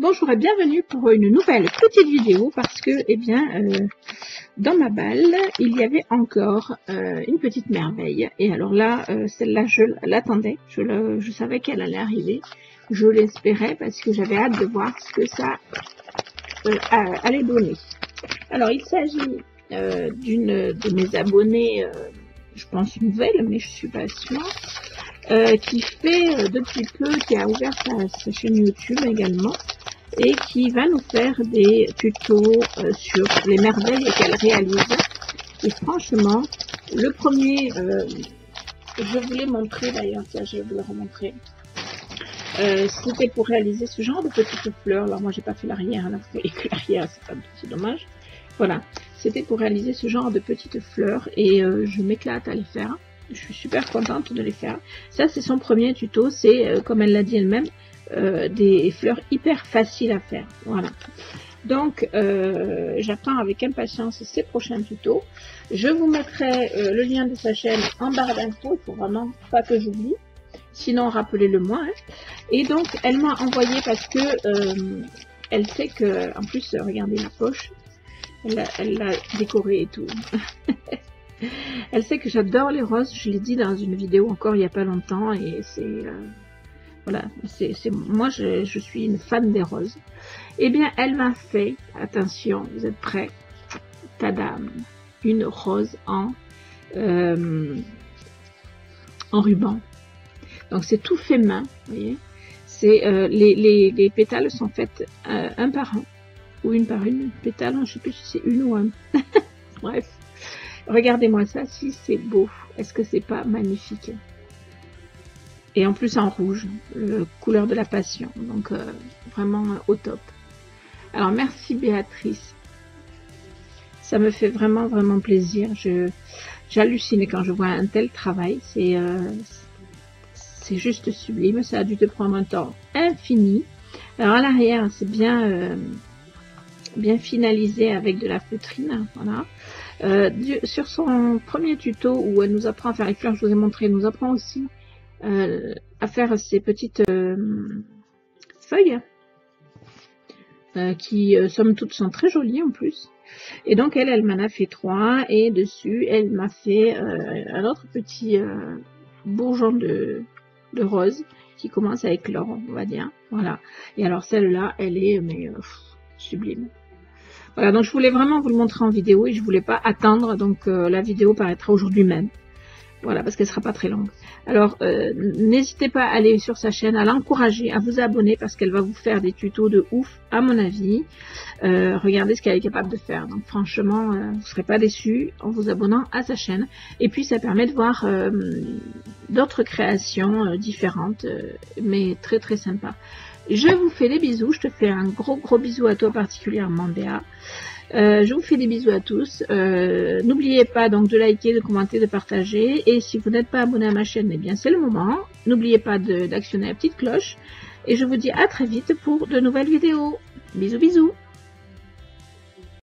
Bonjour et bienvenue pour une nouvelle petite vidéo parce que, dans ma balle, il y avait encore une petite merveille. Et alors là, celle-là, je l'attendais. Je savais qu'elle allait arriver. Je l'espérais parce que j'avais hâte de voir ce que ça allait donner. Alors, il s'agit d'une de mes abonnées, je pense nouvelle, mais je suis pas sûre, qui fait depuis peu, qui a ouvert sa chaîne YouTube également, et qui va nous faire des tutos sur les merveilles qu'elle réalise. Et franchement, le premier, je voulais montrer d'ailleurs, tiens, je vais vous le remontrer. C'était pour réaliser ce genre de petites fleurs. Alors moi j'ai pas fait l'arrière, là vous voyez que l'arrière c'est dommage. Voilà, c'était pour réaliser ce genre de petites fleurs et je m'éclate à les faire. Je suis super contente de les faire. Ça c'est son premier tuto, c'est comme elle l'a dit elle-même, des fleurs hyper faciles à faire. Voilà. Donc j'attends avec impatience ces prochains tutos. Je vous mettrai le lien de sa chaîne en barre d'infos. Il faut vraiment pas que j'oublie. Sinon rappelez-le moi. Hein. Et donc elle m'a envoyé parce que elle sait que, en plus regardez la poche, elle l'a décorée et tout. Elle sait que j'adore les roses. Je l'ai dit dans une vidéo encore il n'y a pas longtemps et c'est voilà, moi je suis une fan des roses. Eh bien elle m'a fait, attention, vous êtes prêts, tadam, une rose en ruban. Donc c'est tout fait main, vous voyez. C'est les pétales sont faits un par un ou une par une pétale. Je ne sais plus si c'est une ou un. Bref, regardez-moi ça, si c'est beau. Est-ce que c'est pas magnifique? Et en plus en rouge, couleur de la passion. Donc vraiment au top. Alors merci Béatrice. Ça me fait vraiment plaisir. J'hallucine quand je vois un tel travail. C'est juste sublime. Ça a dû te prendre un temps infini. Alors à l'arrière, c'est bien finalisé avec de la feutrine. Voilà. Sur son premier tuto où elle nous apprend à faire les fleurs, je vous ai montré, elle nous apprend aussi à faire ces petites feuilles qui, somme toute, sont très jolies en plus. Et donc elle m'en a fait 3 et dessus, elle m'a fait un autre petit bourgeon de rose qui commence à éclore, on va dire. Voilà. Et alors celle-là, elle est sublime. Voilà, donc je voulais vraiment vous le montrer en vidéo et je voulais pas attendre, donc la vidéo paraîtra aujourd'hui même. Voilà, parce qu'elle sera pas très longue. Alors, n'hésitez pas à aller sur sa chaîne, à l'encourager, à vous abonner parce qu'elle va vous faire des tutos de ouf, à mon avis. Regardez ce qu'elle est capable de faire. Donc, franchement, vous ne serez pas déçus en vous abonnant à sa chaîne. Et puis, ça permet de voir d'autres créations différentes, mais très sympa. Je vous fais des bisous. Je te fais un gros bisou à toi particulièrement, Béa. Je vous fais des bisous à tous. N'oubliez pas donc de liker, de commenter, de partager. Et si vous n'êtes pas abonné à ma chaîne, eh bien c'est le moment. N'oubliez pas d'actionner la petite cloche. Et je vous dis à très vite pour de nouvelles vidéos. Bisous.